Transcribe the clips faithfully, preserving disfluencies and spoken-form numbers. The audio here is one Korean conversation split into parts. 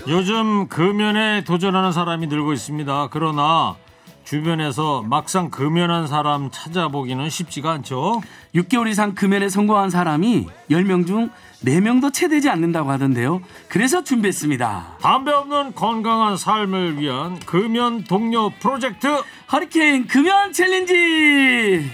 요즘 금연에 도전하는 사람이 늘고 있습니다. 그러나 주변에서 막상 금연한 사람 찾아보기는 쉽지가 않죠. 육 개월 이상 금연에 성공한 사람이 열 명 중 네 명도 채 되지 않는다고 하던데요. 그래서 준비했습니다. 담배 없는 건강한 삶을 위한 금연 동료 프로젝트 허리케인 금연 챌린지.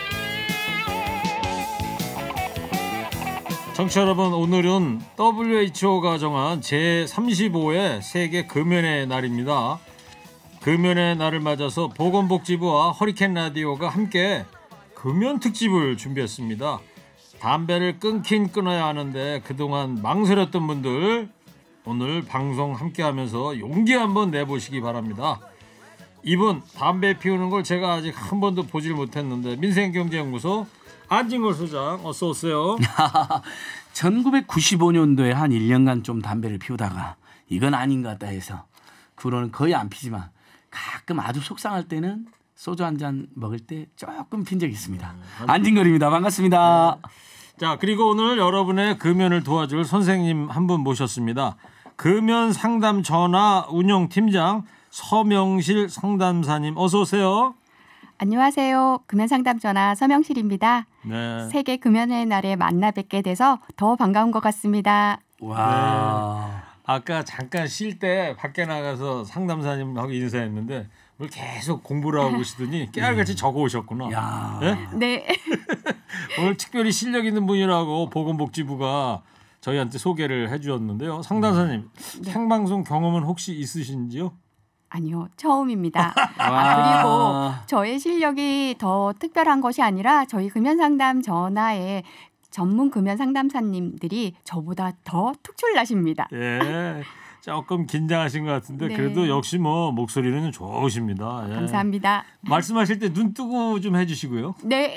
청취자 여러분, 오늘은 더블유에이치오가 정한 제삼십오 회 세계 금연의 날입니다. 금연의 날을 맞아서 보건복지부와 허리케인 라디오가 함께 금연 특집을 준비했습니다. 담배를 끊긴 끊어야 하는데 그동안 망설였던 분들, 오늘 방송 함께하면서 용기 한번 내보시기 바랍니다. 이분 담배 피우는 걸 제가 아직 한 번도 보질 못했는데 민생경제연구소 안진걸 소장, 어서 오세요. 천구백구십오 년도에 한 일 년간 좀 담배를 피우다가 이건 아닌 것 같다 해서 그 후로는 거의 안 피지만 가끔 아주 속상할 때는 소주 한 잔 먹을 때 조금 핀 적이 있습니다. 안진걸입니다. 반갑습니다. 네. 자, 그리고 오늘 여러분의 금연을 도와줄 선생님 한 분 모셨습니다. 금연 상담 전화 운영팀장 서명실 상담사님, 어서 오세요. 안녕하세요. 금연상담 전화 서명실입니다. 네. 세계 금연의 날에 만나 뵙게 돼서 더 반가운 것 같습니다. 와. 네. 아까 잠깐 쉴 때 밖에 나가서 상담사님하고 인사했는데 뭘 계속 공부를 하고 계시더니 깨알같이 적어 오셨구나. 야. 네? 네. 오늘 특별히 실력 있는 분이라고 보건복지부가 저희한테 소개를 해주었는데요. 상담사님, 네. 생방송 경험은 혹시 있으신지요? 아니요. 처음입니다. 와. 아, 그리고 저의 실력이 더 특별한 것이 아니라 저희 금연상담 전화에 전문 금연 상담사님들이 저보다 더 특출나십니다. 예, 조금 긴장하신 것 같은데 네. 그래도 역시 뭐 목소리는 좋으십니다. 예. 감사합니다. 말씀하실 때 눈 뜨고 좀 해주시고요. 네.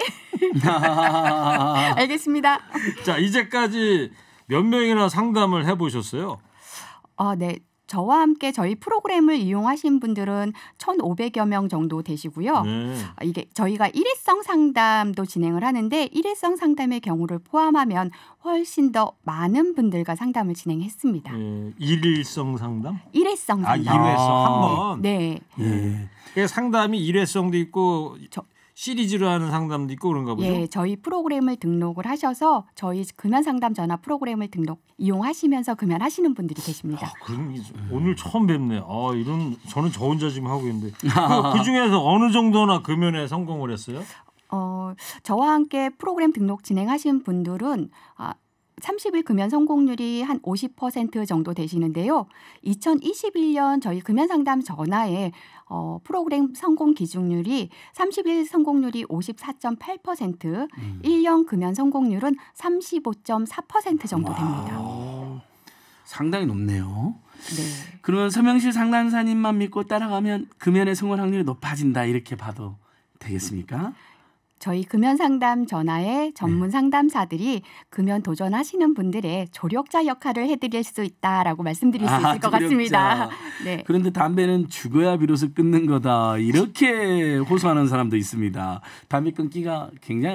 알겠습니다. 자, 이제까지 몇 명이나 상담을 해보셨어요? 어, 네. 저와 함께 저희 프로그램을 이용하신 분들은 천오백여 명 정도 되시고요. 네. 이게 저희가 일회성 상담도 진행을 하는데 일회성 상담의 경우를 포함하면 훨씬 더 많은 분들과 상담을 진행했습니다. 예, 일일성 상담? 일회성 아, 상담. 일회성 한 아. 번. 네. 예. 그 상담이 일회성도 있고 저- 시리즈로 하는 상담도 있고 그런가 보죠? 예, 저희 프로그램을 등록을 하셔서 저희 금연 상담 전화 프로그램을 등록 이용하시면서 금연하시는 분들이 계십니다. 아, 그럼 오늘 처음 뵙네. 아, 이런 저는 저 혼자 지금 하고 있는데 그, 그 중에서 어느 정도나 금연에 성공을 했어요? 어, 저와 함께 프로그램 등록 진행하신 분들은 아, 삼십 일 금연 성공률이 한 오십 퍼센트 정도 되시는데요. 이천이십일 년 저희 금연 상담 전화에 어, 프로그램 성공 기준율이 삼십 일 성공률이 오십사 점 팔 퍼센트, 음. 일 년 금연 성공률은 삼십오 점 사 퍼센트 정도 됩니다. 와. 상당히 높네요. 네. 그러면 서명실 상담사님만 믿고 따라가면 금연의 성공 확률이 높아진다 이렇게 봐도 되겠습니까? 저희 금연 상담 전화의 전문 상담사들이 금연 도전하시는 분들의 조력자 역할을 해드릴 수 있다라고 말씀드릴 수 있을 아, 것 조력자. 같습니다. 네. 그런데 담배는 죽어야 비로소 끊는 거다 이렇게 호소하는 사람도 있습니다. 담배 끊기가 굉장히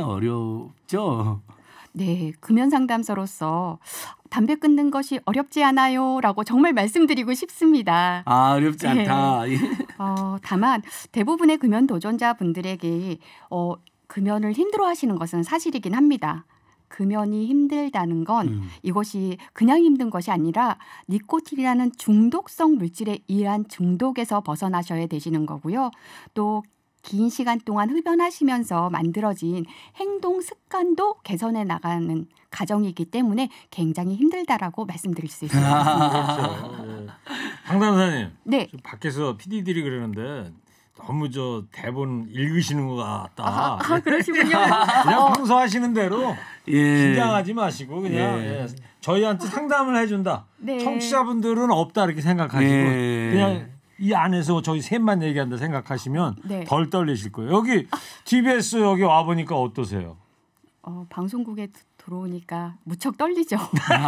어렵죠. 네, 금연 상담사로서 담배 끊는 것이 어렵지 않아요라고 정말 말씀드리고 싶습니다. 아, 어렵지 않다. 예. 어, 다만 대부분의 금연 도전자분들에게 어, 금연을 힘들어하시는 것은 사실이긴 합니다. 금연이 힘들다는 건 음. 이것이 그냥 힘든 것이 아니라 니코틴이라는 중독성 물질에 의한 중독에서 벗어나셔야 되시는 거고요. 또 긴 시간 동안 흡연하시면서 만들어진 행동 습관도 개선해 나가는 과정이기 때문에 굉장히 힘들다라고 말씀드릴 수 있습니다. 그렇죠. 예. 상담사님, 네. 저 밖에서 피디들이 그러는데 너무 저 대본 읽으시는 것 같다. 아, 그러시군요. 그냥 평소 하시는 대로 예. 긴장하지 마시고 그냥 예. 예. 저희한테 상담을 해준다. 네. 청취자분들은 없다 이렇게 생각하시고 예. 그냥 이 안에서 저희 셋만 얘기한다 생각하시면 네. 덜 떨리실 거예요. 여기 티비에스 여기 와 보니까 어떠세요? 어, 방송국에 들어오니까 무척 떨리죠.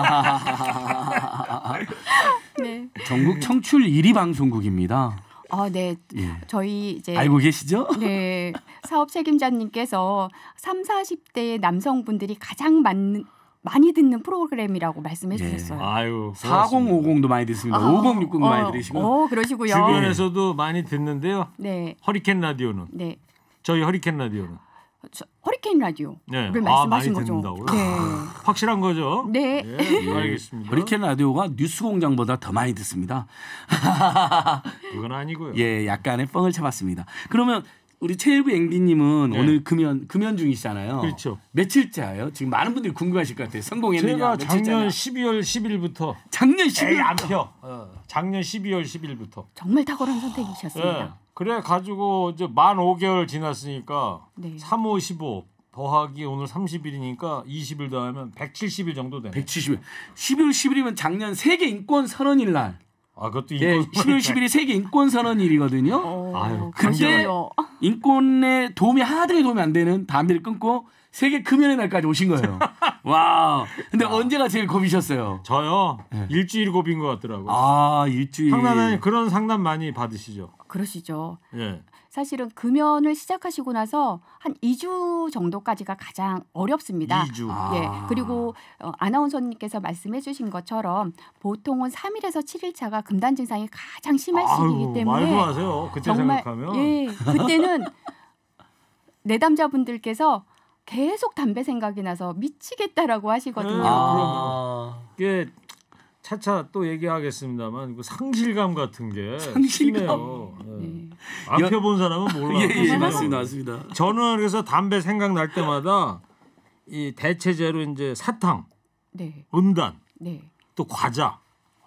네. 전국 청취율 일 위 방송국입니다. 아, 네. 예. 저희 이제 알고 계시죠? 네. 사업 책임자님께서 삼, 사십 대 남성분들이 가장 많은 많이 듣는 프로그램이라고 말씀해 예. 주셨어요. 아유, 사공오공도 많이 듣습니다. 아, 오공육공도 어, 많이 들으시고. 어, 그러시고요. 주변에서도 많이 듣는데요. 네, 허리케인 라디오는 네. 저희 허리케인 라디오는 저, 허리케인 라디오를 네. 말씀하신 아, 많이 거죠. 듣는다고요? 네. 확실한 거죠? 네. 예, 알겠습니다. 허리케인 라디오가 뉴스공장보다 더 많이 듣습니다. 그건 아니고요. 예, 약간의 뻥을 쳐봤습니다. 그러면 우리 최일구 앵디님은 네. 오늘 금연 금연 중이시잖아요. 그렇죠. 며칠째예요? 지금 많은 분들이 궁금하실 것 같아요. 성공했느냐? 제가 며칠째냐? 작년 십이월 십일부터 작년 십일. 에이 안 펴. 어, 작년 십이월 십일부터. 정말 탁월한 선택이셨습니다. 예. 그래 가지고 이제 만 오 개월 지났으니까 네. 삼, 오, 십오 더하기 오늘 삼십 일이니까 이십 일 더하면 백칠십 일 정도 되네. 백칠십 일. 십이월 십일이면 작년 세계 인권 선언일 날. 아 그것도 예, 이거 십이월 십일이 세계 인권 선언일이거든요. 어, 아유, 그때 그러게요. 인권에 도움이 하나도 도움이 안 되는 담배를 끊고 세계 금연의 날까지 오신 거예요. 와. 근데 언제가 제일 고비셨어요? 저요 네. 일주일 고비인 것 같더라고요. 아, 일주일. 상담자님 그런 상담 많이 받으시죠? 그러시죠. 예. 사실은 금연을 시작하시고 나서 한 이 주 정도까지가 가장 어렵습니다. 이 주. 아. 예, 그리고 어, 아나운서님께서 말씀해주신 것처럼 보통은 삼 일에서 칠 일 차가 금단 증상이 가장 심할 시기이기 아유, 때문에 말도 마세요. 그때 정말 생각하면. 예, 그때는 내담자분들께서 계속 담배 생각이 나서 미치겠다라고 하시거든요. 네. 아. 이게 차차 또 얘기하겠습니다만 그 상실감 같은 게 상실감. 심해요. 예. 네. 안 여- 펴본 사람은 몰라. 예, 예, 맞습니다. 맞습니다. 저는 그래서 담배 생각날 때마다 이 대체제로 이제 사탕, 네, 음단, 네. 또 과자,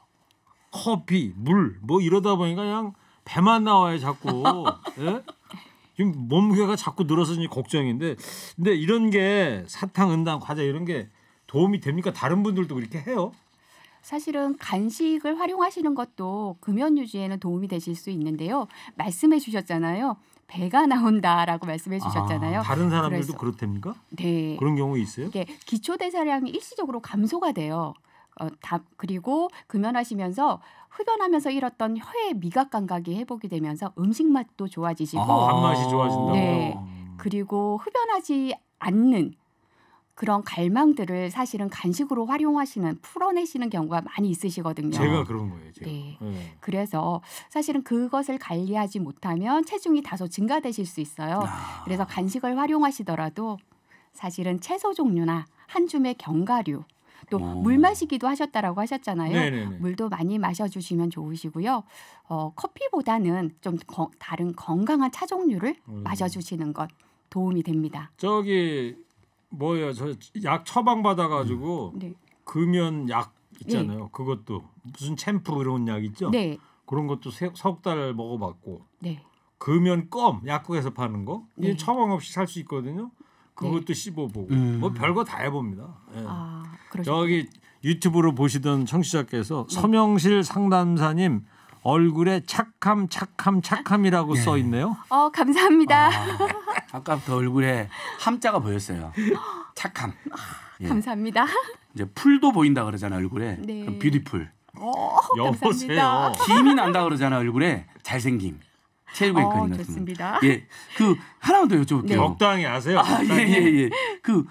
커피, 물 뭐 이러다 보니까 그냥 배만 나와요 자꾸. 예? 지금 몸무게가 자꾸 늘어서 이제 걱정인데, 근데 이런 게 사탕, 음단, 과자 이런 게 도움이 됩니까? 다른 분들도 그렇게 해요? 사실은 간식을 활용하시는 것도 금연 유지에는 도움이 되실 수 있는데요. 말씀해 주셨잖아요. 배가 나온다라고 말씀해 주셨잖아요. 다른 사람들도 그래서- 그렇답니까? 네. 그런 경우 있어요? 이게 기초 대사량이 일시적으로 감소가 돼요. 어, 다, 그리고 금연하시면서 흡연하면서 잃었던 혀의 미각 감각이 회복이 되면서 음식 맛도 좋아지시고 아. 밥맛이 좋아진다고. 네. 음. 그리고 흡연하지 않는 그런 갈망들을 사실은 간식으로 활용하시는 풀어내시는 경우가 많이 있으시거든요. 제가 그런 거예요. 제가. 네. 네. 그래서 사실은 그것을 관리하지 못하면 체중이 다소 증가되실 수 있어요. 아. 그래서 간식을 활용하시더라도 사실은 채소 종류나 한 줌의 견과류 또 오. 물 마시기도 하셨다라고 하셨잖아요. 네네네. 물도 많이 마셔주시면 좋으시고요. 어, 커피보다는 좀 거- 다른 건강한 차 종류를 음. 마셔주시는 것 도움이 됩니다. 저기 뭐예요? 저 약 처방 받아가지고 네, 금연 약 있잖아요. 그것도 무슨 챔프 이런 약 있죠? 네, 그런 것도 석 달 먹어봤고 네. 금연 껌 약국에서 파는 거 이게 네. 처방 없이 살 수 있거든요. 그것도 씹어보고 음. 뭐 별거 다 해봅니다. 예. 아, 그러죠. 저기 유튜브로 보시던 청취자께서 네. 서명실 상담사님 얼굴에 착함 착함 착함이라고 네. 써 있네요. 어, 감사합니다. 아, 아까부터 얼굴에 함자가 보였어요. 착함. 예. 감사합니다. 이제 풀도 보인다 그러잖아 얼굴에. 네. 그럼 뷰티풀. 어, 여보세요. 감사합니다. 김이 난다 그러잖아 얼굴에. 잘생김. 최일구 어, 앵커님 같은. 좋습니다. 예. 그 하나만 더 여쭤볼게요. 네. 적당히 하세요. 아, 적당히. 예, 예, 예. 그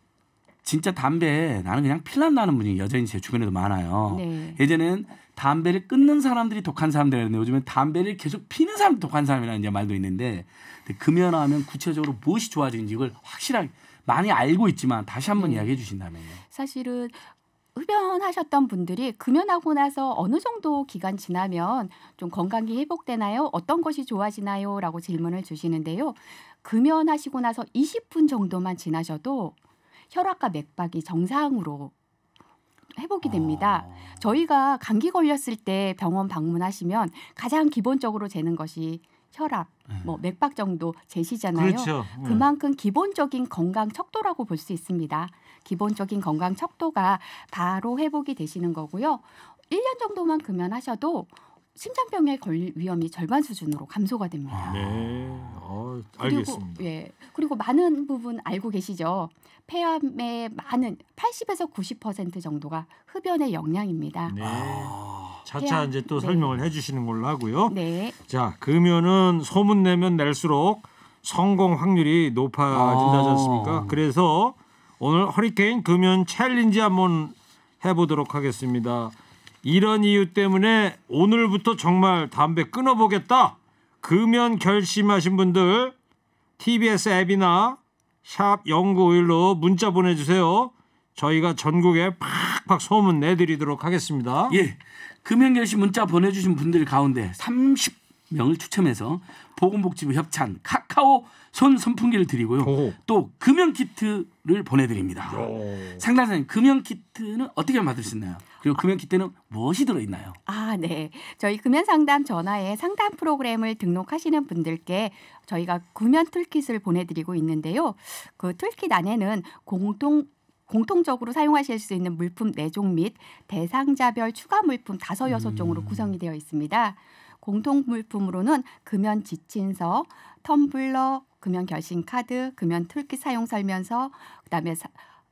진짜 담배 나는 그냥 필란 나는 분이 여전히 제 주변에도 많아요. 네. 예전에는 담배를 끊는 사람들이 독한 사람들이었는데 요즘엔 담배를 계속 피는 사람이 독한 사람이라는 이제 말도 있는데 근데 금연하면 구체적으로 무엇이 좋아지는지 이걸 확실하게 많이 알고 있지만 다시 한번 네. 이야기해 주신다면요. 사실은 흡연하셨던 분들이 금연하고 나서 어느 정도 기간 지나면 좀 건강이 회복되나요? 어떤 것이 좋아지나요? 라고 질문을 주시는데요. 금연하시고 나서 이십 분 정도만 지나셔도 혈압과 맥박이 정상으로 회복이 됩니다. 아. 저희가 감기 걸렸을 때 병원 방문하시면 가장 기본적으로 재는 것이 혈압, 뭐 맥박 정도 재시잖아요. 그렇죠. 음. 그만큼 기본적인 건강 척도라고 볼 수 있습니다. 기본적인 건강 척도가 바로 회복이 되시는 거고요. 일 년 정도만 금연하셔도 심장병에 걸릴 위험이 절반 수준으로 감소가 됩니다. 네, 어, 그리고 알겠습니다. 예. 그리고 많은 부분 알고 계시죠? 폐암의 많은 팔십에서 구십 퍼센트 정도가 흡연의 영향입니다. 네. 아. 차차 해야- 이제 또 네. 설명을 해주시는 걸로 하고요. 네. 자, 금연은 소문 내면 낼수록 성공 확률이 높아진다지 않습니까? 아. 그래서 오늘 허리케인 금연 챌린지 한번 해보도록 하겠습니다. 이런 이유 때문에 오늘부터 정말 담배 끊어보겠다. 금연 결심하신 분들 티비에스 앱이나 샵 영구오일로 문자 보내주세요. 저희가 전국에 팍팍 소문 내드리도록 하겠습니다. 예, 금연 결심 문자 보내주신 분들 가운데 삼십 명을 추첨해서 보건복지부 협찬 카카오 손 선풍기를 드리고요. 오. 또 금연 키트를 보내드립니다. 상담사님, 금연 키트는 어떻게 받을 수 있나요? 그리고 금연 키트는 무엇이 들어있나요? 아, 네. 저희 금연 상담 전화에 상담 프로그램을 등록하시는 분들께 저희가 금연 툴킷을 보내드리고 있는데요. 그 툴킷 안에는 공동 공통적으로 사용하실 수 있는 물품 네 종 및 대상자별 추가 물품 다섯 여섯 종으로 구성이 되어 있습니다. 공통 물품으로는 금연 지침서, 텀블러, 금연 결심 카드, 금연 툴킷 사용 설명서, 그다음에 사,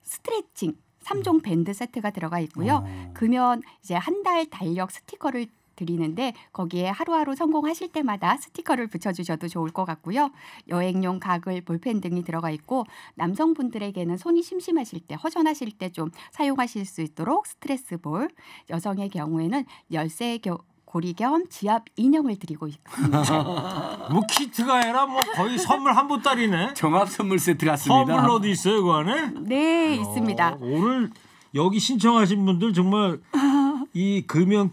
스트레칭 삼 종 밴드 세트가 들어가 있고요. 어. 금연 이제 한 달 달력 스티커를 드리는데 거기에 하루하루 성공하실 때마다 스티커를 붙여주셔도 좋을 것 같고요. 여행용 가글, 볼펜 등이 들어가 있고 남성분들에게는 손이 심심하실 때, 허전하실 때 좀 사용하실 수 있도록 스트레스 볼, 여성의 경우에는 열쇠 겨, 고리 겸 지압 인형을 드리고 있습니다. 뭐 키트가 아니라 뭐 거의 선물 한 보따리네. 종합 선물 세트 같습니다. 선물로도 있어요, 그 안에? 네, 있습니다. 어, 오늘 여기 신청하신 분들 정말 이 금연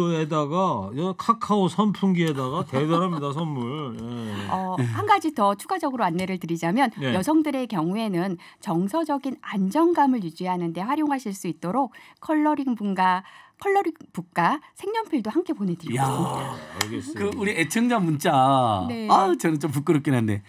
키트에다가 카카오 선풍기에다가 대단합니다, 선물. 예. 어, 한 가지 더 추가적으로 안내를 드리자면 네. 여성들의 경우에는 정서적인 안정감을 유지하는 데 활용하실 수 있도록 컬러링 분과 컬러링 붓과 색연필도 함께 보내드리고 야. 있습니다. 알겠습니다. 그 우리 애청자 문자, 네. 아 저는 좀 부끄럽긴 한데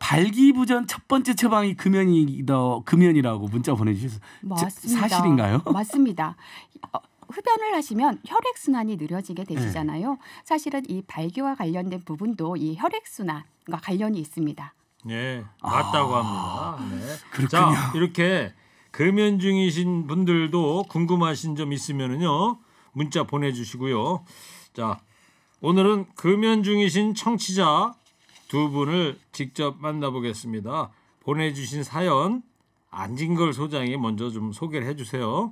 발기부전 첫 번째 처방이 금연이다, 금연이라고 문자 보내주셔서 맞습니다. 사실인가요? 맞습니다. 어, 흡연을 하시면 혈액 순환이 느려지게 되시잖아요. 네. 사실은 이 발기와 관련된 부분도 이 혈액 순환과 관련이 있습니다. 네, 맞다고 아, 합니다. 네. 그렇군요. 자, 이렇게 금연 중이신 분들도 궁금하신 점 있으면은요 문자 보내주시고요. 자, 오늘은 금연 중이신 청취자 두 분을 직접 만나보겠습니다. 보내주신 사연 안진걸 소장이 먼저 좀 소개를 해주세요.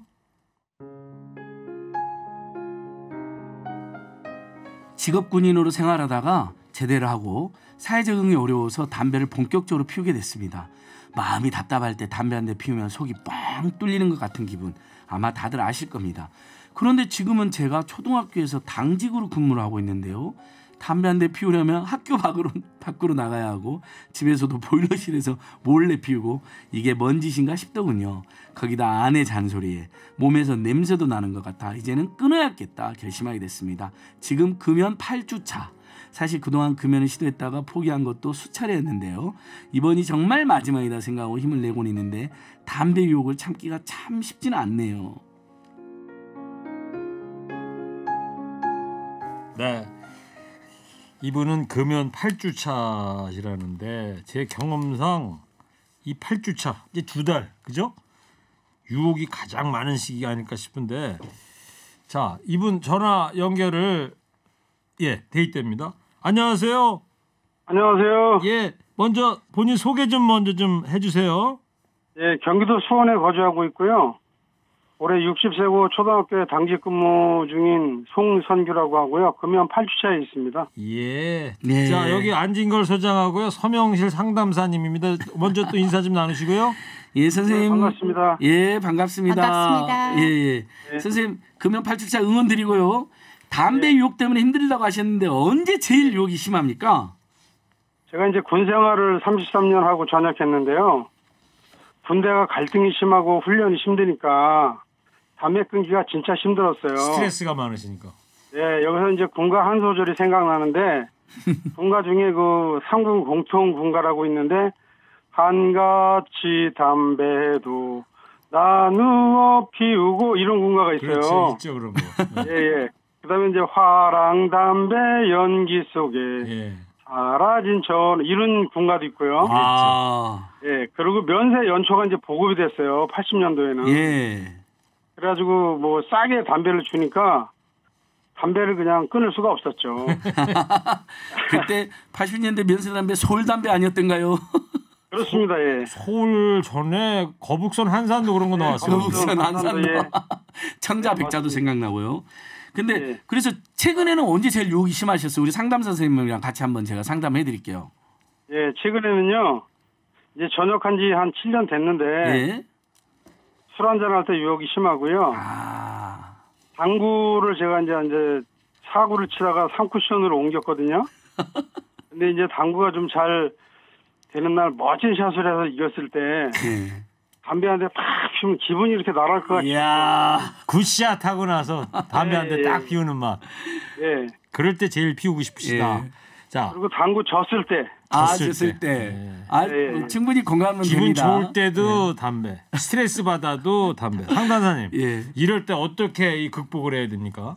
직업군인으로 생활하다가 제대를 하고 사회 적응이 어려워서 담배를 본격적으로 피우게 됐습니다. 마음이 답답할 때 담배 한 대 피우면 속이 뻥 뚫리는 것 같은 기분, 아마 다들 아실 겁니다. 그런데 지금은 제가 초등학교에서 당직으로 근무를 하고 있는데요. 담배 한 대 피우려면 학교 밖으로, 밖으로 나가야 하고 집에서도 보일러실에서 몰래 피우고 이게 뭔 짓인가 싶더군요. 거기다 아내 잔소리에 몸에서 냄새도 나는 것 같아 이제는 끊어야겠다 결심하게 됐습니다. 지금 금연 팔 주차. 사실 그동안 금연을 시도했다가 포기한 것도 수차례였는데요. 이번이 정말 마지막이다 생각하고 힘을 내곤 있는데 담배 유혹을 참기가 참 쉽지는 않네요. 네. 이분은 금연 팔 주차시라는데 제 경험상 이 팔 주차 이제 두 달, 그죠? 유혹이 가장 많은 시기가 아닐까 싶은데 자, 이분 전화 연결을 예, 돼 있답니다. 안녕하세요. 안녕하세요. 예, 먼저 본인 소개 좀 먼저 좀 해주세요. 예, 경기도 수원에 거주하고 있고요. 올해 육십 세고 초등학교에 당직 근무 중인 송선규라고 하고요. 금연 팔 주차에 있습니다. 예. 네. 자, 여기 안진걸 소장하고요. 서명실 상담사님입니다. 먼저 또 인사 좀 나누시고요. 예, 선생님. 네, 반갑습니다. 예, 반갑습니다. 반갑습니다. 예, 예. 네. 선생님, 금연 팔 주차 응원 드리고요. 담배 네. 유혹 때문에 힘들다고 하셨는데 언제 제일 유혹이 심합니까? 제가 이제 군 생활을 삼십삼 년 하고 전역했는데요. 군대가 갈등이 심하고 훈련이 힘드니까 담배 끊기가 진짜 힘들었어요. 스트레스가 많으시니까. 예, 여기서 이제 군가 한 소절이 생각나는데 군가 중에 그 삼군 공통 군가라고 있는데 한같이 담배도 나누어 피우고 이런 군가가 있어요. 그렇죠, 있죠 그런 거. 예, 예. 그다음에 이제 화랑 담배 연기 속에 예. 사라진 저 이런 군가도 있고요. 아, 예. 그리고 면세 연초가 이제 보급이 됐어요. 팔십 년도에는. 예. 그래가지고 뭐 싸게 담배를 주니까 담배를 그냥 끊을 수가 없었죠. 그때 팔십 년대 면세 담배 서울 담배 아니었던가요? 그렇습니다. 예. 서울 전에 거북선 한산도 그런 거 나왔어요. 거북선 한산도 예. 청자 백자도 맞습니다. 생각나고요. 근데 예. 그래서 최근에는 언제 제일 유혹이 심하셨어요? 우리 상담사 선생님이랑 같이 한번 제가 상담해 드릴게요. 예, 최근에는요. 이제 전역한 지 한 칠 년 됐는데 예. 술 한잔 할 때 유혹이 심하고요. 아. 당구를 제가 이제 이제 사구를 치다가 삼 쿠션으로 옮겼거든요. 근데 이제 당구가 좀 잘 되는 날 멋진 샷을 해서 이겼을 때 예. 담배 한 대 팍 피우면 기분이 이렇게 날아갈 것 같아요. 이야. 굿샷 하고 나서 담배 한 대 예, 딱 예. 피우는 맛. 예. 그럴 때 제일 피우고 싶으시다. 예. 자, 그리고 당구 졌을 때 아, 졌을 졌을 때. 때. 아, 예. 뭐 충분히 공감은 기분 됩니다. 좋을 때도 담배, 스트레스 받아도 담배. 상담사님, 예. 이럴 때 어떻게 이 극복을 해야 됩니까?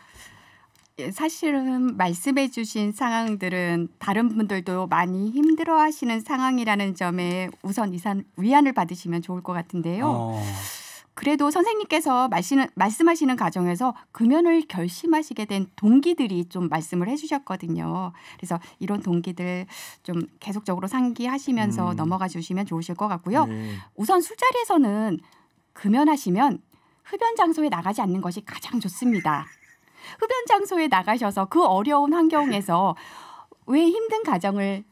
예, 사실은 말씀해주신 상황들은 다른 분들도 많이 힘들어하시는 상황이라는 점에 우선 이산, 위안을 받으시면 좋을 것 같은데요. 어. 그래도 선생님께서 말씀하시는, 말씀하시는 과정에서 금연을 결심하시게 된 동기들이 좀 말씀을 해주셨거든요. 그래서 이런 동기들 좀 계속적으로 상기하시면서 음. 넘어가 주시면 좋으실 것 같고요. 네. 우선 술자리에서는 금연하시면 흡연 장소에 나가지 않는 것이 가장 좋습니다. 흡연 장소에 나가셔서 그 어려운 환경에서 왜 힘든 가정을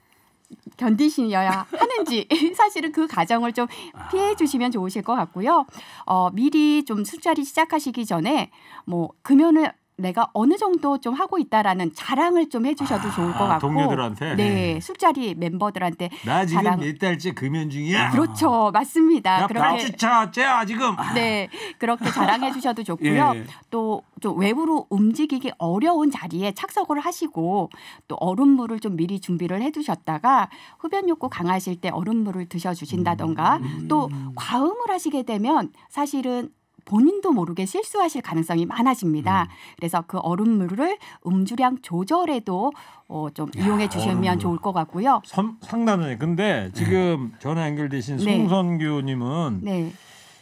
견디셔야 하는지 사실은 그 과정을 좀 피해 주시면 좋으실 것 같고요. 어, 미리 좀 술자리 시작하시기 전에 뭐 금연을 내가 어느 정도 좀 하고 있다라는 자랑을 좀 해주셔도 아, 좋을 것 같고. 동료들한테? 네, 술자리 멤버들한테 나 지금 자랑. 몇 달째 금연 중이야. 그렇죠, 맞습니다. 야, 그렇게 박주차 째야 지금. 네, 그렇게 자랑해 주셔도 좋고요. 예. 또 좀 외부로 움직이기 어려운 자리에 착석을 하시고 또 얼음물을 좀 미리 준비를 해 두셨다가 흡연 욕구 강하실 때 얼음물을 드셔 주신다던가 음. 또 과음을 하시게 되면 사실은 본인도 모르게 실수하실 가능성이 많아집니다. 음. 그래서 그 얼음물을 음주량 조절에도 어, 좀 이용해 주시면 얼음물. 좋을 것 같고요. 선, 상담원님, 근데 지금 전화 연결되신 네. 송선교님은 네.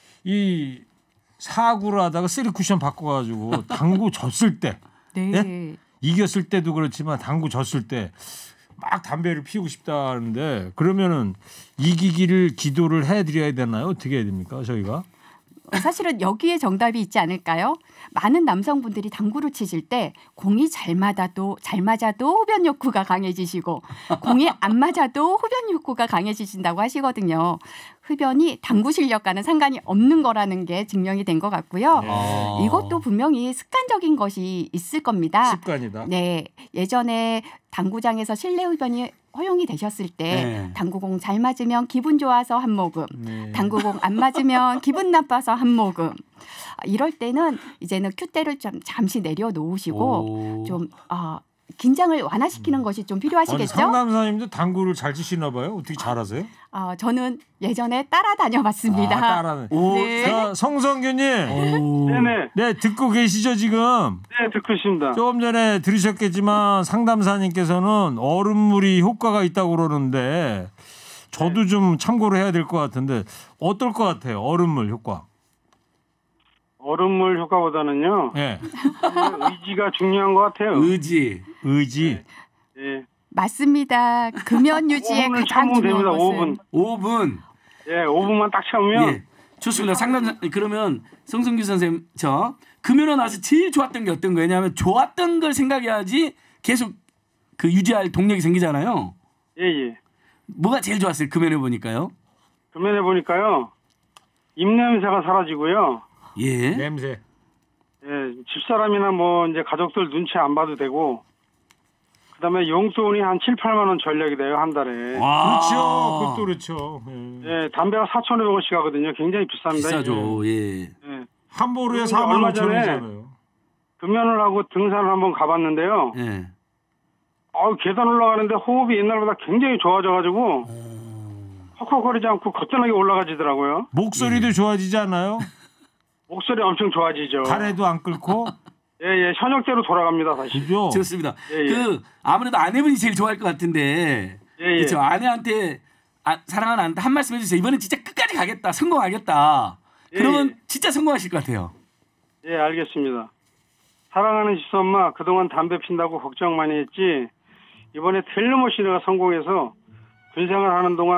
이 사구를 하다가 쓰리 쿠션 바꿔가지고 당구 졌을 때 네. 예? 이겼을 때도 그렇지만 당구 졌을 때 막 담배를 피우고 싶다는데 그러면은 이기기를 기도를 해드려야 되나요? 어떻게 해야 됩니까? 저희가? 사실은 여기에 정답이 있지 않을까요? 많은 남성분들이 당구를 치실 때 공이 잘 맞아도 잘 맞아도 흡연 욕구가 강해지시고 공이 안 맞아도 흡연 욕구가 강해지신다고 하시거든요. 흡연이 당구 실력과는 상관이 없는 거라는 게 증명이 된 것 같고요. 아. 이것도 분명히 습관적인 것이 있을 겁니다. 습관이다. 네, 예전에 당구장에서 실내 흡연이 허용이 되셨을 때 네. 당구공 잘 맞으면 기분 좋아서 한 모금, 네. 당구공 안 맞으면 기분 나빠서 한 모금. 이럴 때는 이제는 큐대를 좀 잠시 내려놓으시고 오. 좀 아, 긴장을 완화시키는 것이 좀 아니, 필요하시겠죠? 상담사님도 당구를 잘 치시나 봐요. 어떻게 잘하세요? 어, 저는 예전에 따라다녀 봤습니다. 아, 따라는. 오. 네. 자, 성성규님, 오. 네네 네 듣고 계시죠 지금? 네 듣고 있습니다. 조금 전에 들으셨겠지만 상담사님께서는 얼음물이 효과가 있다고 그러는데 저도 좀 참고를 해야 될 것 같은데 어떨 것 같아요? 얼음물 효과. 얼음물 효과보다는요 예. 의지가 중요한 것 같아요. 의지. 의지. 예, 맞습니다. 금연 유지에 오 분을 가장 참으면 중요한 됩니다. 것은 오 분. 오 분. 예, 오 분만 딱 참으면 예. 좋습니다. 상담 그러면 성성규 선생님 저 금연을 나서 제일 좋았던 게 어떤 거예요? 왜냐하면 좋았던 걸 생각해야지 계속 그 유지할 동력이 생기잖아요. 예, 예. 뭐가 제일 좋았어요? 금연해 보니까요. 금연해 보니까요 입냄새가 사라지고요. 예. 냄새. 예, 집사람이나 뭐 이제 가족들 눈치 안 봐도 되고 그다음에 용돈이 한 칠, 팔만 원 전략이 돼요, 한 달에. 와. 그렇죠. 그것도 그렇죠. 예. 예, 담배가 사천오백 원씩 하거든요. 굉장히 비쌉니다. 비싸죠. 예. 이게. 예. 한 보루에 그리고 사만 얼마 오천 전에 원이잖아요. 금연을 하고 등산을 한번 가봤는데요. 예. 아, 계단 올라가는데 호흡이 옛날보다 굉장히 좋아져가지고 헉헉거리지 않고 거뜬하게 올라가지더라고요. 목소리도 좋아지지 않아요? 목소리 엄청 좋아지죠. 가래도 안 끓고. 예, 예, 현역대로 돌아갑니다, 다시. 그죠? 좋습니다. 예, 예. 그 아무래도 아내분이 제일 좋아할 것 같은데. 예, 예. 그렇죠. 아내한테 아, 사랑하는 아내한테 한 말씀 해주세요. 이번엔 진짜 끝까지 가겠다. 성공하겠다. 예, 그러면 예. 진짜 성공하실 것 같아요. 예, 알겠습니다. 사랑하는 지수 엄마, 그동안 담배 핀다고 걱정 많이 했지. 이번에 틀림없이 내가 성공해서 군생활 하는 동안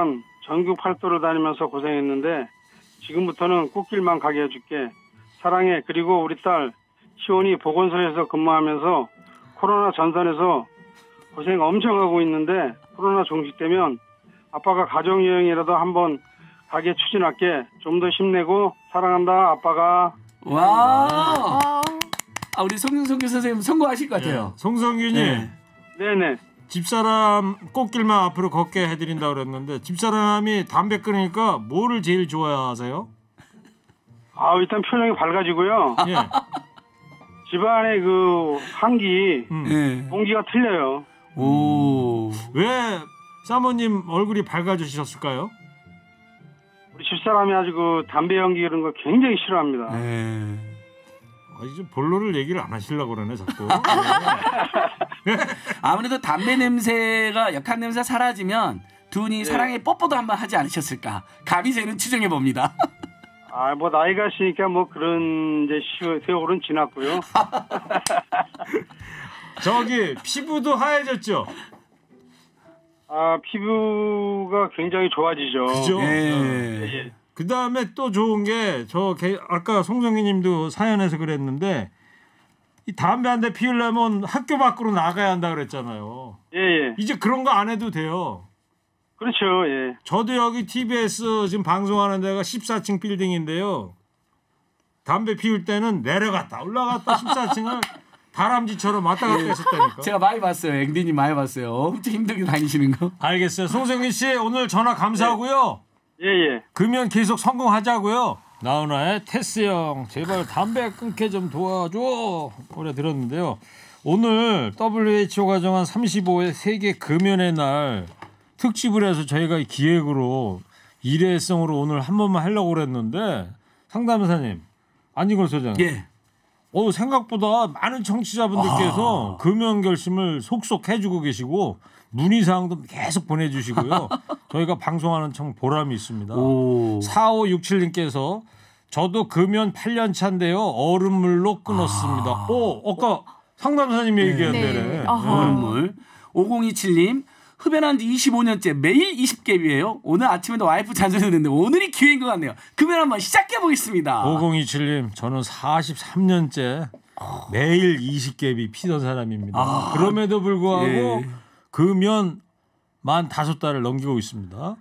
전국 팔도를 다니면서 고생했는데 지금부터는 꽃길만 가게 해줄게. 사랑해. 그리고 우리 딸 시온이 보건소에서 근무하면서 코로나 전선에서 고생 엄청 하고 있는데 코로나 종식되면 아빠가 가족여행이라도 한번 가게 추진할게. 좀 더 힘내고 사랑한다 아빠가. 와. 어, 아, 우리 송성규 선생님 성공하실 것 같아요. 예. 송성균이 네. 네네. 집사람 꽃길만 앞으로 걷게 해드린다고 그랬는데 집사람이 담배 끊으니까 뭐를 제일 좋아하세요? 아 일단 표정이 밝아지고요. 예. 집안의 그 환기 음. 네. 공기가 틀려요. 오. 왜 사모님 얼굴이 밝아지셨을까요? 우리 집사람이 아주 그 담배 연기 이런 거 굉장히 싫어합니다. 네. 아, 이제 본론을 얘기를 안 하시려고 그러네 자꾸. 아무래도 담배 냄새가 역한 냄새가 사라지면 두 분이 사랑의 뽀뽀도 한번 하지 않으셨을까? 감히 저는 추정해 봅니다. 아 뭐 나이가 있으니까 뭐 그런 이제 시- 세월은 지났고요. 저기 피부도 하얘졌죠? 아 피부가 굉장히 좋아지죠. 그죠? 예. 예. 그 다음에 또 좋은 게 저 아까 송정희님도 사연에서 그랬는데 이 담배 한 대 피우려면 학교 밖으로 나가야 한다 그랬잖아요. 예, 예. 이제 그런 거 안 해도 돼요. 그렇죠. 예. 저도 여기 티비에스 지금 방송하는 데가 십사 층 빌딩인데요. 담배 피울 때는 내려갔다 올라갔다 십사 층을 다람쥐처럼 왔다 갔다 했었다니까. 제가 많이 봤어요. 앵디님 많이 봤어요. 엄청 힘들게 다니시는 거. 알겠어요. 송성균 씨 오늘 전화 감사하고요. 예, 예. 금연 계속 성공하자고요. 나훈아의 테스 형 제발 담배 끊게 좀 도와줘 노래 들었는데요. 오늘 더블유에이치오가 정한 삼십오 회 세계 금연의 날 특집을 해서 저희가 기획으로 일회성으로 오늘 한 번만 하려고 그랬는데 상담사님 안진걸 소장 예. 어, 생각보다 많은 청취자분들께서 아. 금연 결심을 속속 해주고 계시고 문의사항도 계속 보내주시고요. 저희가 방송하는 참 보람이 있습니다. 오. 사오육칠님께서 저도 금연 팔 년 차인데요. 얼음물로 끊었습니다. 아. 오, 아까 상담사님이 얘기한 네. 데네. 어허. 얼음물. 오공이칠님 흡연한 지 이십오 년째 매일 이십 갭이에요. 오늘 아침에도 와이프 잔소리했는데 오늘이 기회인 것 같네요. 금연 한번 시작해 보겠습니다. 오공이칠님 저는 사십삼 년째 매일 이십 갭이 피던 사람입니다. 아. 그럼에도 불구하고 예. 금연 만 다섯 달을 넘기고 있습니다.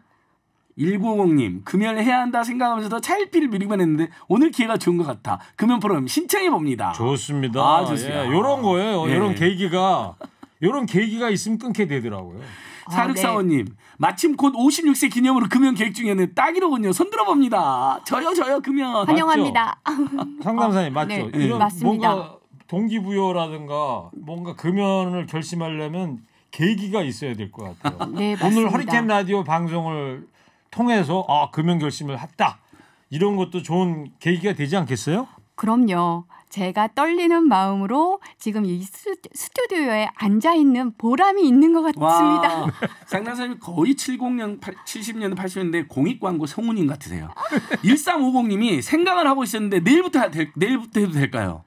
일구오공님 금연을 해야 한다 생각하면서도 차일피를 미루기만 했는데 오늘 기회가 좋은 것 같아. 금연 프로그램 신청해 봅니다. 좋습니다. 아, 좋습니다. 예, 이런 거예요. 예. 이런 계기가 이런 계기가 있으면 끊게 되더라고요. 사육사오님 마침 곧 오십육 세 기념으로 금연 계획 중에는 딱이로군요. 손들어 봅니다. 저요 저요 금연. 환영합니다. 상담사님 맞죠? 네, 이런 맞습니다. 뭔가 동기부여라든가 뭔가 금연을 결심하려면 계기가 있어야 될 것 같아요. 네, 오늘 맞습니다. 허리케인 라디오 방송을 통해서 아 금연 결심을 했다. 이런 것도 좋은 계기가 되지 않겠어요? 그럼요. 제가 떨리는 마음으로 지금 이 스, 스튜디오에 앉아 있는 보람이 있는 것 같습니다. 와, 상담사님이 거의 칠십 년, 칠십 년, 팔십 년대 공익 광고 성우님 같으세요. 일삼오공님이 생각을 하고 있었는데 내일부터 될, 내일부터 해도 될까요?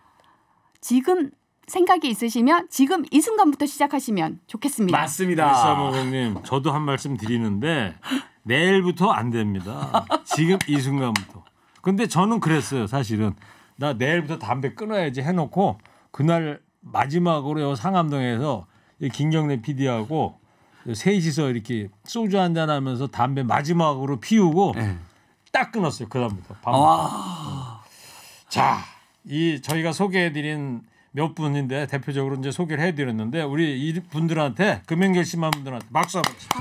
지금 생각이 있으시면 지금 이 순간부터 시작하시면 좋겠습니다. 맞습니다. 일삼오공님 저도 한 말씀 드리는데 내일부터 안 됩니다. 지금 이 순간부터. 근데 저는 그랬어요. 사실은 나 내일부터 담배 끊어야지 해놓고 그날 마지막으로 상암동에서 김경래 피디하고 셋이서 이렇게 소주 한잔 하면서 담배 마지막으로 피우고 네. 딱 끊었어요. 그다음부터. 와. 자, 이 저희가 소개해드린 몇 분인데 대표적으로 이제 소개를 해드렸는데 우리 이 분들한테 금연 결심한 분들한테 박수 한번 치죠.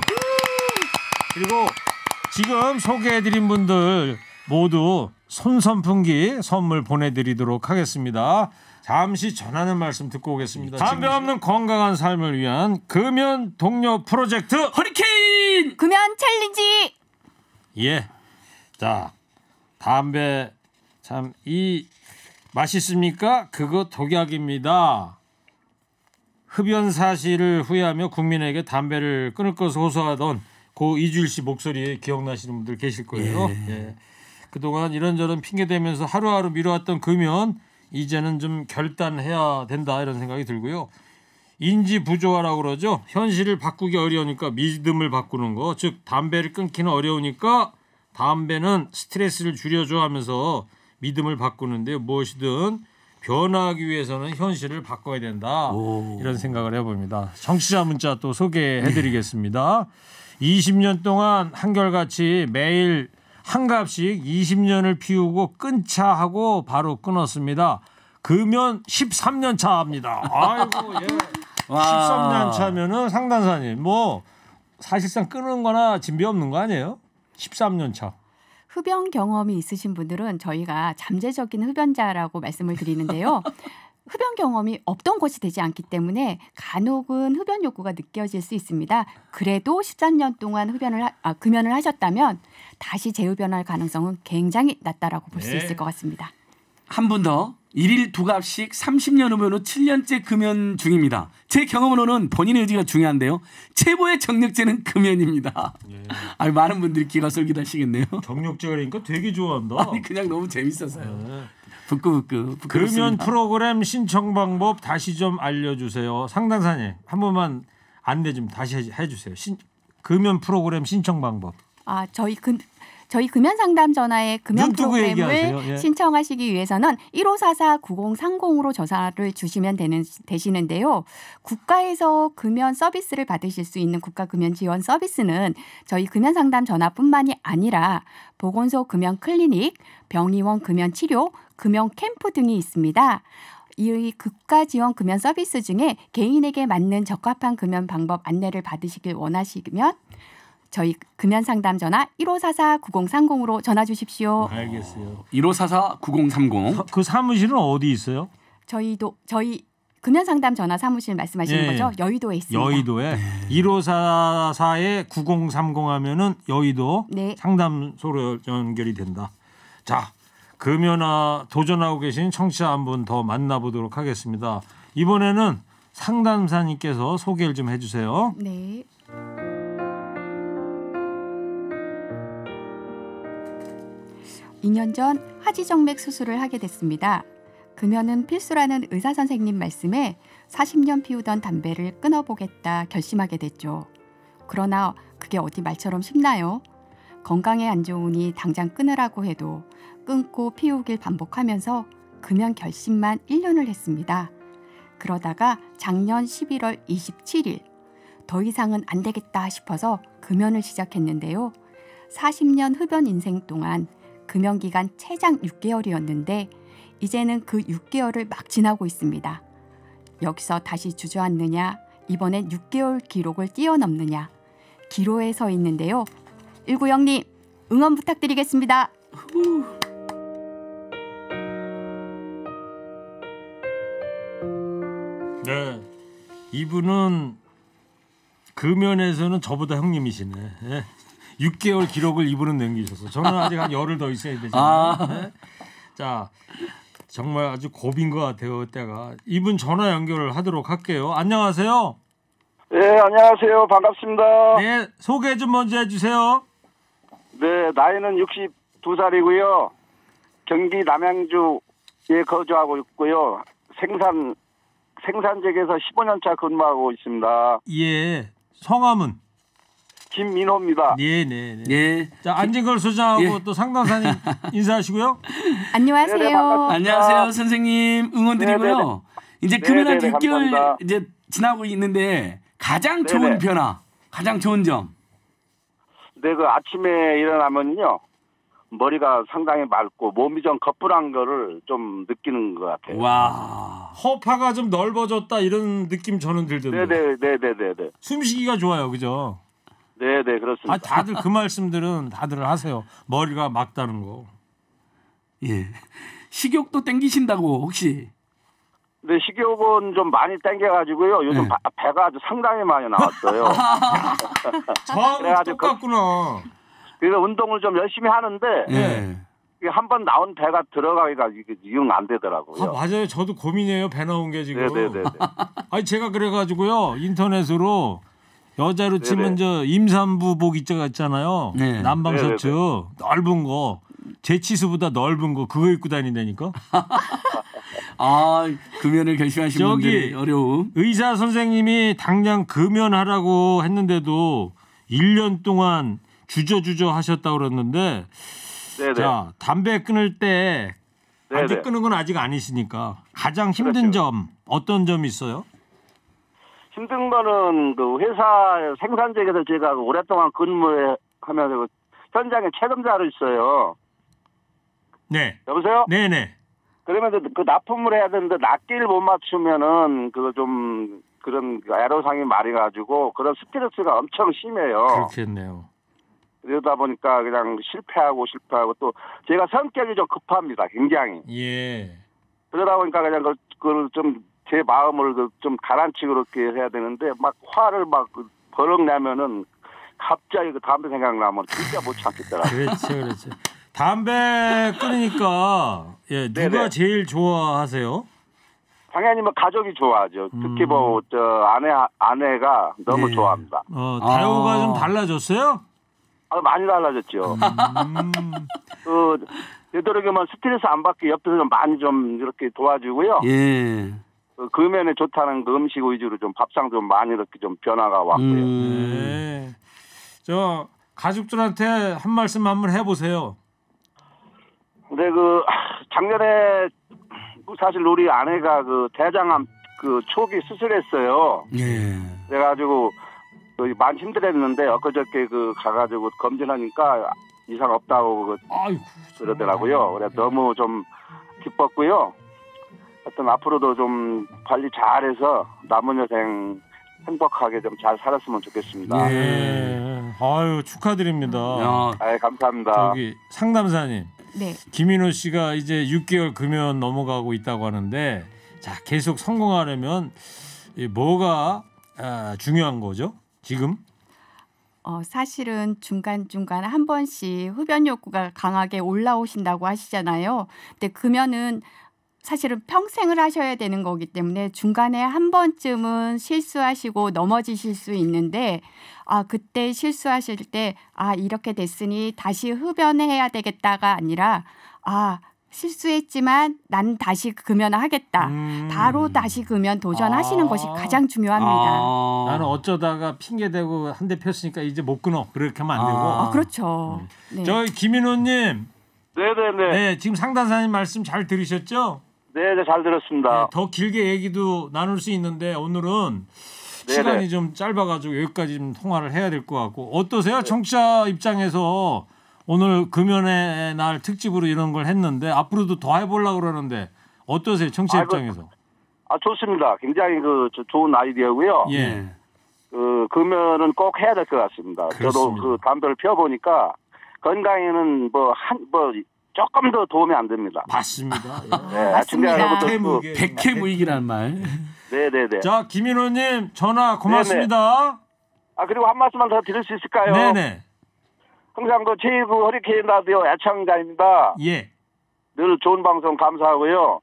그리고 지금 소개해드린 분들 모두 손선풍기 선물 보내드리도록 하겠습니다. 잠시 전하는 말씀 듣고 오겠습니다. 담배 없는 건강한 삶을 위한 금연 동료 프로젝트 허리케인 금연 챌린지. 예. 자, 담배 참 이 맛있습니까? 그거 독약입니다. 흡연 사실을 후회하며 국민에게 담배를 끊을 것을 호소하던 고 이주일 씨 목소리 기억나시는 분들 계실 거예요. 예. 예. 그동안 이런저런 핑계 대면서 하루하루 미뤄왔던 금연 이제는 좀 결단해야 된다 이런 생각이 들고요. 인지 부조화라고 그러죠. 현실을 바꾸기 어려우니까 믿음을 바꾸는 거. 즉 담배를 끊기는 어려우니까 담배는 스트레스를 줄여줘 하면서 믿음을 바꾸는데 무엇이든 변화하기 위해서는 현실을 바꿔야 된다. 오. 이런 생각을 해봅니다. 청취자 문자 또 소개해드리겠습니다. 이십 년 동안 한결같이 매일 한 갑씩 이십 년을 피우고 끊자 하고 바로 끊었습니다. 금연 십삼 년 차입니다. 아이고 예. 와. 십삼 년 차면은 상담사님 뭐 사실상 끊은 거나 진비 없는 거 아니에요? 십삼 년 차. 흡연 경험이 있으신 분들은 저희가 잠재적인 흡연자라고 말씀을 드리는데요. 흡연 경험이 없던 것이 되지 않기 때문에 간혹은 흡연 욕구가 느껴질 수 있습니다. 그래도 십삼 년 동안 흡연을 하, 아, 금연을 하셨다면 다시 재흡연할 가능성은 굉장히 낮다라고 볼 수 네. 있을 것 같습니다. 한 분 더. 일일 두 갑씩 삼십 년 후면 후 칠 년째 금연 중입니다. 제 경험으로는 본인의 의지가 중요한데요. 최고의 정력제는 금연입니다. 예. 아니, 많은 분들이 귀가 솔깃하시겠네요. 경력제 그러니까 되게 좋아한다. 아니 그냥 너무 재밌어서요. 네. 부끄부끄. 금연 프로그램 신청 방법 다시 좀 알려주세요. 상담사님 한 번만 안내 좀 다시 해- 해주세요. 신, 금연 프로그램 신청 방법. 아, 저희 금 저희 금연 상담 전화의 금연 눈 뜨고 프로그램을 얘기하세요. 예. 신청하시기 위해서는 일오사사 구공삼공으로 전화를 주시면 되는 되시는데요. 국가에서 금연 서비스를 받으실 수 있는 국가 금연 지원 서비스는 저희 금연 상담 전화뿐만이 아니라 보건소 금연 클리닉, 병의원 금연 치료, 금연 캠프 등이 있습니다. 이 국가 지원 금연 서비스 중에 개인에게 맞는 적합한 금연 방법 안내를 받으시길 원하시면 저희 금연 상담 전화 일오사사 구공삼공으로 전화 주십시오. 알겠어요. 일오사사 구공삼공. 그 사무실은 어디 있어요? 저희도 저희 금연 상담 전화 사무실 말씀하시는 예. 거죠? 여의도에 있습니다. 여의도에 일오사사에 구공삼공 하면은 여의도 네. 상담소로 연결이 된다. 자, 금연아 도전하고 계신 청취자 한 분 더 만나보도록 하겠습니다. 이번에는 상담사님께서 소개를 좀 해주세요. 네. 이 년 전 하지정맥 수술을 하게 됐습니다. 금연은 필수라는 의사 선생님 말씀에 사십 년 피우던 담배를 끊어보겠다 결심하게 됐죠. 그러나 그게 어디 말처럼 쉽나요? 건강에 안 좋으니 당장 끊으라고 해도 끊고 피우길 반복하면서 금연 결심만 일 년을 했습니다. 그러다가 작년 십일월 이십칠일 더 이상은 안 되겠다 싶어서 금연을 시작했는데요. 사십 년 흡연 인생 동안 금연 기간 최장 육 개월이었는데 이제는 그 육 개월을 막 지나고 있습니다. 여기서 다시 주저앉느냐, 이번엔 육 개월 기록을 뛰어넘느냐, 기로에 서 있는데요. 일구영님 응원 부탁드리겠습니다. 네, 이분은 금연에서는 저보다 형님이시네. 예. 육 개월 기록을 이분은 남기셔서 저는 아직 한 열흘 더 있어야 되잖아요. 아. 네. 자, 정말 아주 고비인 것 같아요. 때가 이분 전화 연결을 하도록 할게요. 안녕하세요. 네, 안녕하세요. 반갑습니다. 네, 소개 좀 먼저 해주세요. 네, 나이는 육십두 살이고요. 경기 남양주에 거주하고 있고요. 생산, 생산직에서 십오 년 차 근무하고 있습니다. 예, 성함은 김민호입니다. 네, 네, 네. 예. 자, 안진걸 소장하고 예. 또 상담사님 인사하시고요. 안녕하세요. 네네, 반갑습니다. 안녕하세요, 선생님. 응원드리고요. 네네네. 이제 금연한 네네네, 육 개월 감사합니다. 이제 지나고 있는데 가장 좋은 네네. 변화, 가장 좋은 점. 네, 그 아침에 일어나면요. 머리가 상당히 맑고 몸이 좀 거풀한 거를 좀 느끼는 것 같아요. 와. 허파가 좀 넓어졌다 이런 느낌 저는 들던데. 네네, 네네네네. 숨쉬기가 좋아요, 그죠? 네네, 그렇습니다. 아, 다들 그 말씀들은 다들 하세요. 머리가 막다는 거. 예. 식욕도 땡기신다고 혹시? 네, 식욕은 좀 많이 땡겨가지고요. 요즘 네. 바- 배가 아주 상당히 많이 나왔어요. 저하고 그래가지고 똑같구나. 그래서 운동을 좀 열심히 하는데 예. 한 번 나온 배가 들어가기가 이게 영 안 아, 되더라고요. 맞아요. 저도 고민이에요. 배 나온 게 지금. 네네네. 아니 제가 그래가지고요 인터넷으로 여자로 치면 네네. 저 임산부복 있잖아요. 네. 남방 네네네. 셔츠 넓은 거 제 치수보다 넓은 거 그거 입고 다닌다니까. 아, 금연을 결심하신 저기 분들의 어려움. 의사 선생님이 당장 금연하라고 했는데도 일 년 동안 주저주저 하셨다고 그랬는데 네네. 자, 담배 끊을 때 아직 네네. 끊은 건 아직 아니시니까 가장 힘든 그렇죠. 점 어떤 점이 있어요? 힘든 거는 그 회사 생산직에서 제가 오랫동안 근무하면서 그 현장에 체감자로 있어요. 네. 여보세요? 네네. 그러면서 그 납품을 해야 되는데 낱개를 못 맞추면은 그거 좀 그런 애로사항이 많아가지고 그런 스트레스가 엄청 심해요. 그렇겠네요. 그러다 보니까 그냥 실패하고 실패하고 또 제가 성격이 좀 급합니다. 굉장히. 예. 그러다 보니까 그냥 그걸, 그걸 좀 제 마음을 좀 가라앉히고 그렇게 해야 되는데 막 화를 막 버럭 내면은 갑자기 그 담배 생각나면 진짜 못 참겠더라고요. 그렇죠, 그렇죠. 담배 끊으니까 예, 누가 네네. 제일 좋아하세요? 당연히 뭐 가족이 좋아하죠. 특히 음. 뭐 저 아내 아내가 너무 네. 좋아합니다. 어, 다효가 아. 좀 달라졌어요? 아, 많이 달라졌죠. 음. 그 되도록이면 스트레스 안 받게 옆에서 좀 많이 좀 이렇게 도와주고요. 예. 그 금연에 좋다는 그 음식 위주로 좀 밥상 좀 많이 이렇게 좀 변화가 왔고요. 음. 네. 저 가족들한테 한 말씀 한번 해보세요. 근데 그 작년에 사실 우리 아내가 그 대장암 그 초기 수술했어요. 예. 그래가지고 그 많이 힘들었는데 엊그저께 그 가가지고 검진하니까 이상 없다고 그 아이고, 그러더라고요. 그래 너무 좀 기뻤고요. 하여튼 앞으로도 좀 관리 잘해서 남은 여생 행복하게 좀 잘 살았으면 좋겠습니다. 예. 네. 아유 축하드립니다. 야, 아, 감사합니다. 저기 상담사님, 네. 김인호 씨가 이제 육 개월 금연 넘어가고 있다고 하는데, 자 계속 성공하려면 이 뭐가 아, 중요한 거죠? 지금? 어, 사실은 중간중간 한 번씩 흡연 욕구가 강하게 올라오신다고 하시잖아요. 근데 금연은 사실은 평생을 하셔야 되는 거기 때문에 중간에 한 번쯤은 실수하시고 넘어지실 수 있는데 아 그때 실수하실 때 아 이렇게 됐으니 다시 흡연해야 되겠다가 아니라 아 실수했지만 난 다시 금연을 하겠다. 음. 바로 다시 금연 도전하시는 아. 것이 가장 중요합니다. 아. 나는 어쩌다가 핑계 대고 한 대 폈으니까 이제 못 끊어. 그렇게 하면 안 되고. 아. 아, 그렇죠. 네. 저희 김인호님, 네네네. 네 지금 상담사님 말씀 잘 들으셨죠? 네네, 잘 들었습니다. 네, 더 길게 얘기도 나눌 수 있는데 오늘은 네네. 시간이 좀 짧아가지고 여기까지 좀 통화를 해야 될 것 같고 어떠세요? 청취자 입장에서 오늘 금연의 날 특집으로 이런 걸 했는데 앞으로도 더 해보려고 그러는데 어떠세요? 청취자 아이고, 입장에서. 아, 좋습니다. 굉장히 그 저- 좋은 아이디어고요. 예. 네. 그 금연은 꼭 해야 될 것 같습니다. 저도 그렇습니다. 그 담배를 피워보니까 건강에는 뭐 한 뭐 조금 더 도움이 안 됩니다. 맞습니다. 예. 네, 맞습니다. 여러분들 그- 백해무게. 백해무익이라는 말. 네네네. 자 김인호님 전화 고맙습니다. 아, 그리고 한 말씀만 더 드릴 수 있을까요? 네네. 항상 그 제이브 허리케인 라디오 애청자입니다. 예. 늘 좋은 방송 감사하고요.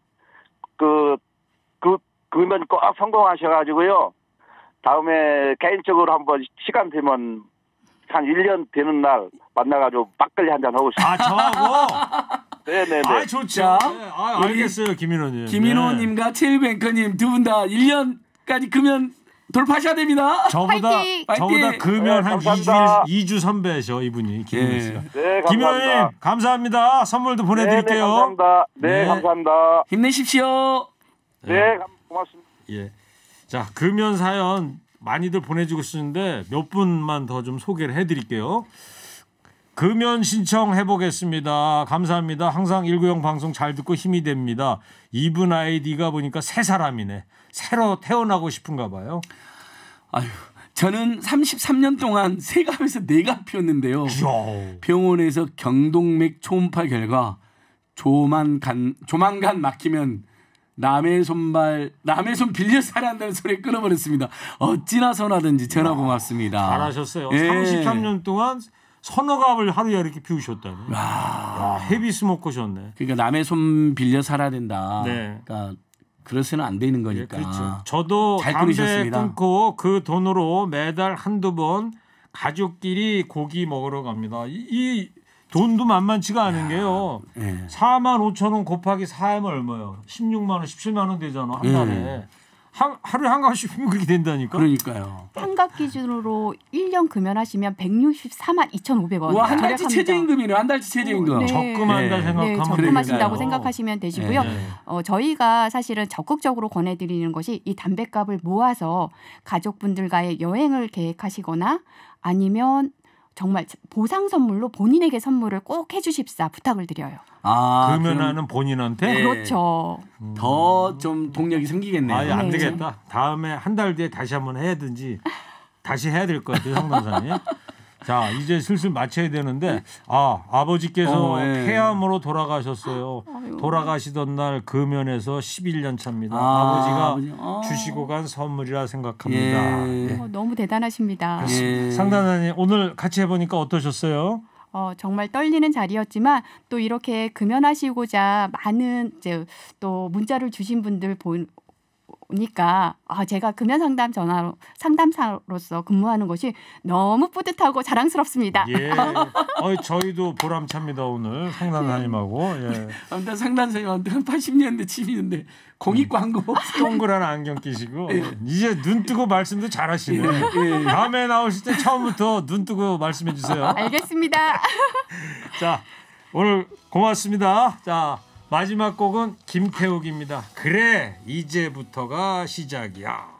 그, 그, 금연 꼭 성공하셔가지고요. 다음에 개인적으로 한번 시간 되면 한 일 년 되는 날 만나가지고 막걸리 한잔 하고 싶습니다. 아 저하고. 네네네. 아 좋죠. 자, 네, 아, 우리 알겠어요 김인호님. 김인호님과 최일구 앵커님 두 분 다 일 년까지 금연 돌파하셔야 됩니다. 저보다 화이팅! 저보다 화이팅! 금연 네, 한 감사합니다. 이 주 선배셔 이분이 김인호 예. 씨가. 네, 김인호님 감사합니다. 감사합니다. 선물도 네, 네, 보내드릴게요. 감사합니다. 네, 네. 감사합니다. 힘내십시오. 네, 감- 고맙습니다. 예. 자 금연 사연 많이들 보내주고 있는데 몇 분만 더 좀 소개를 해드릴게요. 금연 신청해 보겠습니다. 감사합니다. 항상 일구영 방송 잘 듣고 힘이 됩니다. 이분 아이디가 보니까 새 사람이네. 새로 태어나고 싶은가 봐요. 아유, 저는 삼십삼 년 동안 세갑에서 네갑 피웠는데요. 이야. 병원에서 경동맥 초음파 결과 조만간 조만간 막히면 남의 손발 남의 손 빌려 살아야 한다는 소리에 끊어버렸습니다. 어찌나 선하든지 전화 고맙습니다. 잘하셨어요. 예. 삼십삼 년 동안 서너 갑을 하루에 이렇게 피우셨다니. 야, 헤비 스모커셨네. 그러니까 남의 손 빌려 살아야 된다. 네. 그러니까 그래서는 안 되는 예, 거니까. 그렇죠. 저도 잘 담배 끊으셨습니다. 끊고 그 돈으로 매달 한두 번 가족끼리 고기 먹으러 갑니다. 이, 이 돈도 만만치가 않은 게요. 예. 사만 오천 원 곱하기 사하면 얼마예요? 십육만 원, 십칠만 원 되잖아 한 달에. 예. 한, 하루에 한 가지면 그렇게 된다니까. 그러니까요. 환갑 기준으로 일 년 금연하시면 백육십사만 이천오백 원. 와, 한 달치 절약합니다. 최저임금이네. 한 달치 최저임금. 네. 적금한다 네. 생각하면 네, 적금하신다고 그러니까요. 생각하시면 되시고요. 네. 어, 저희가 사실은 적극적으로 권해드리는 것이 이 담뱃값을 모아서 가족분들과의 여행을 계획하시거나 아니면 정말 보상 선물로 본인에게 선물을 꼭 해주십사 부탁을 드려요. 아, 금연하는 본인한테. 네. 그렇죠. 더 좀 동력이 생기겠네요. 아예 안 네. 되겠다. 다음에 한 달 뒤에 다시 한번 해야든지 다시 해야 될 것 같아요, 상담사님. 자, 이제 슬슬 마쳐야 되는데 아 아버지께서 어, 예. 폐암으로 돌아가셨어요. 아유. 돌아가시던 날 금연에서 십일 년 차입니다. 아, 아버지가 아버지. 아. 주시고 간 선물이라 생각합니다. 예. 예. 어, 너무 대단하십니다. 예. 상담사님 오늘 같이 해보니까 어떠셨어요? 어, 정말 떨리는 자리였지만 또 이렇게 금연하시고자 많은 이제 또 문자를 주신 분들 보니까 아, 제가 금연 상담 전화로 상담사로서 근무하는 것이 너무 뿌듯하고 자랑스럽습니다. 예. 어, 저희도 보람찹니다 오늘 상담사님하고. 예. 아무튼 상담선생님한테 한 팔십 년대 칠십년대 공익 광고. 동그란 안경 끼시고 예. 이제 눈 뜨고 말씀도 잘하시네. 예. 다음에 나오실 때 처음부터 눈 뜨고 말씀해 주세요. 알겠습니다. 자, 오늘 고맙습니다. 자, 마지막 곡은 김태욱입니다. 그래, 이제부터가 시작이야.